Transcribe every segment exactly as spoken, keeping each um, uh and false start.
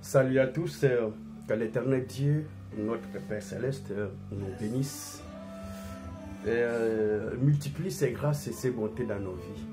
Salut à tous, euh, que l'Éternel Dieu, notre Père Céleste, euh, nous bénisse et euh, multiplie ses grâces et ses bontés dans nos vies.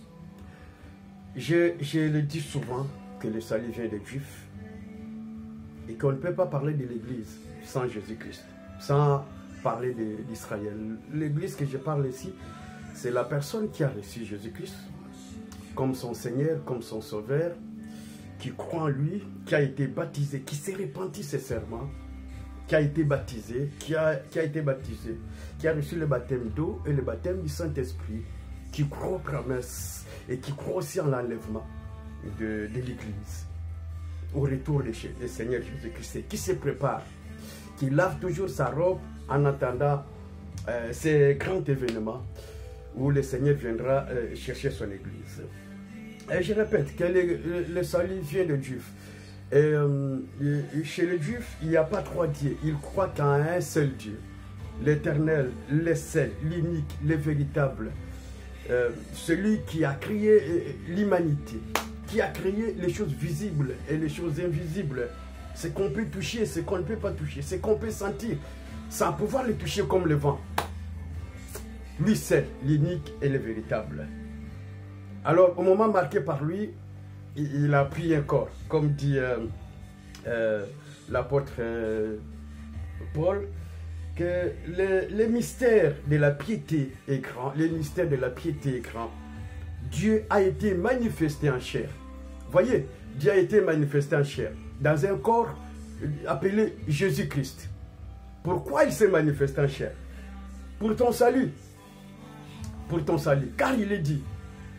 Je, je le dis souvent que le salut vient des Juifs et qu'on ne peut pas parler de l'Église sans Jésus-Christ, sans parler d'Israël. L'Église que je parle ici, c'est la personne qui a reçu Jésus-Christ comme son Seigneur, comme son Sauveur, qui croit en lui, qui a été baptisé, qui s'est repenti sincèrement, qui a été baptisé, qui a, qui a été baptisé, qui a reçu le baptême d'eau et le baptême du Saint-Esprit, qui croit aux promesses et qui croit aussi en l'enlèvement de, de l'Église, au retour du Seigneur Jésus-Christ, qui se prépare, qui lave toujours sa robe en attendant euh, ces grands événements où le Seigneur viendra euh, chercher son Église. Et je répète que le, le, le salut vient de Juifs. Et euh, chez les Juifs, il n'y a pas trois dieux. Ils croient qu'en un seul Dieu. L'Éternel, le seul, l'unique, le véritable. Euh, celui qui a créé l'humanité, qui a créé les choses visibles et les choses invisibles. Ce qu'on peut toucher, ce qu'on ne peut pas toucher, ce qu'on peut sentir, sans pouvoir le toucher comme le vent. Lui seul, l'unique et le véritable. Alors, au moment marqué par lui, il, il a pris un corps, comme dit euh, euh, l'apôtre euh, Paul, que le, le mystère de la piété est grand, le mystère de la piété est grand. Dieu a été manifesté en chair. Voyez, Dieu a été manifesté en chair, dans un corps appelé Jésus-Christ. Pourquoi il s'est manifesté en chair? Pour ton salut. Pour ton salut. Car il est dit,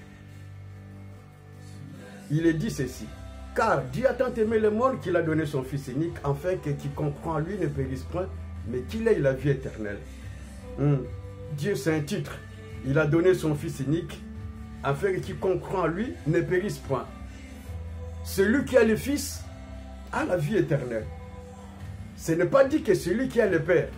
il est dit ceci, car Dieu a tant aimé le monde qu'il a donné son Fils unique, afin que quiconque croit en lui ne périsse point, mais qu'il ait la vie éternelle. Hum. Dieu, c'est un titre. Il a donné son Fils unique, afin que quiconque croit en lui ne périsse point. Celui qui a le Fils a la vie éternelle. Ce n'est pas dit que celui qui a le Père.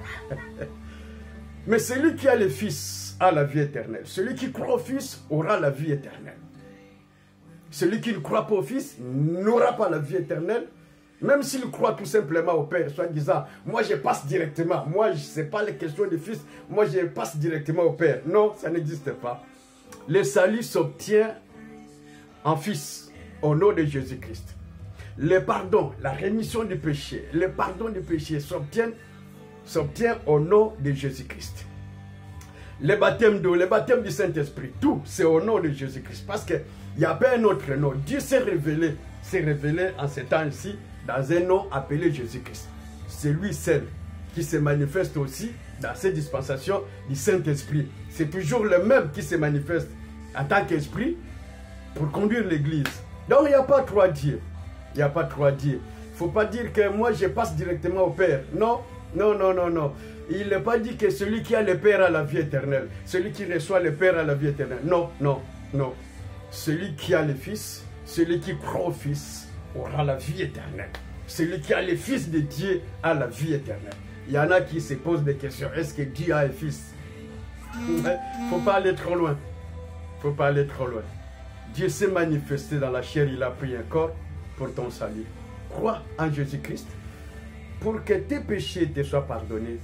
Mais celui qui a le Fils a la vie éternelle. Celui qui croit au Fils aura la vie éternelle. Celui qui ne croit pas au Fils n'aura pas la vie éternelle, même s'il croit tout simplement au Père, soit disant, moi je passe directement, moi ce n'est pas la question du Fils, moi je passe directement au Père. Non, ça n'existe pas. Le salut s'obtient en Fils, au nom de Jésus-Christ. Le pardon, la rémission du péché, le pardon du péché s'obtient s'obtient au nom de Jésus-Christ. Le baptême d'eau, le baptême du Saint-Esprit, tout c'est au nom de Jésus-Christ. Parce qu'il n'y a pas un autre nom. Dieu s'est révélé, s'est révélé en ce temps-ci dans un nom appelé Jésus-Christ. C'est lui seul qui se manifeste aussi dans ces dispensations du Saint-Esprit. C'est toujours le même qui se manifeste en tant qu'esprit pour conduire l'Église. Donc il n'y a pas trois dieux. Il n'y a pas trois dieux. Il ne faut pas dire que moi je passe directement au Père. Non, non, non, non, non. Il n'a pas dit que celui qui a le Père a la vie éternelle. Celui qui reçoit le Père a la vie éternelle. Non, non, non. Celui qui a le Fils, celui qui croit au Fils, aura la vie éternelle. Celui qui a le Fils de Dieu a la vie éternelle. Il y en a qui se posent des questions. Est-ce que Dieu a un Fils? Il ne faut pas aller trop loin. Il ne faut pas aller trop loin. Dieu s'est manifesté dans la chair. Il a pris un corps pour ton salut. Crois en Jésus-Christ pour que tes péchés te soient pardonnés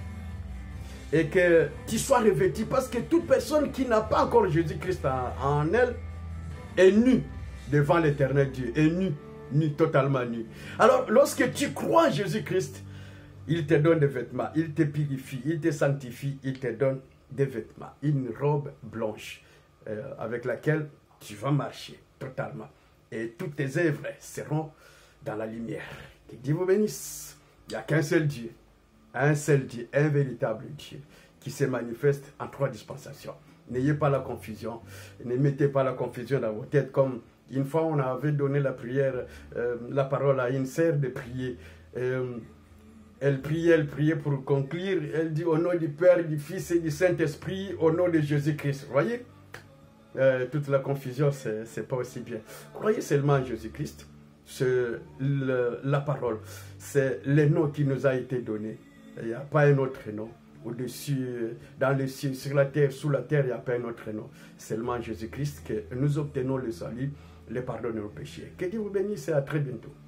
et que tu sois revêtu, parce que toute personne qui n'a pas encore Jésus-Christ en, en elle est nue devant l'éternel Dieu, est nue, nue, totalement nue. Alors lorsque tu crois en Jésus-Christ, il te donne des vêtements, il te purifie, il te sanctifie, il te donne des vêtements, une robe blanche euh, avec laquelle tu vas marcher totalement. Et toutes tes œuvres seront dans la lumière. Que Dieu vous bénisse. Il n'y a qu'un seul Dieu. Un seul Dieu, un véritable Dieu qui se manifeste en trois dispensations. N'ayez pas la confusion, ne mettez pas la confusion dans vos têtes, comme une fois on avait donné la prière, euh, la parole à une sœur de prier. Euh, elle priait, elle priait pour conclure, elle dit au nom du Père, du Fils et du Saint-Esprit, au nom de Jésus-Christ. Vous voyez, euh, toute la confusion, c'est pas aussi bien. Croyez seulement en Jésus-Christ, c'est la parole, c'est le nom qui nous a été donné. Il n'y a pas un autre nom. Au-dessus, dans les cieux, sur la terre, sous la terre, il n'y a pas un autre nom. Seulement Jésus-Christ que nous obtenons le salut, le pardon de nos péchés. Que Dieu vous bénisse et à très bientôt.